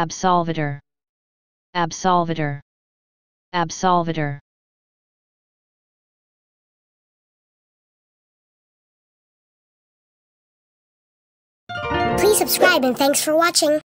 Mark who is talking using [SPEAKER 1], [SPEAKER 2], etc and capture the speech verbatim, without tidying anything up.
[SPEAKER 1] absolvitor, absolvitor, absolvitor.
[SPEAKER 2] Please subscribe and thanks for watching.